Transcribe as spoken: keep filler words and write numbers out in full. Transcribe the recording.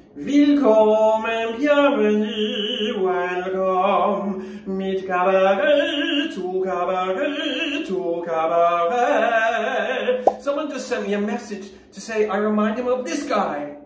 Willkommen, bienvenue, welcome. Mit cabaret to cabaret to cabaret. Someone just sent me a message to say I remind him of this guy.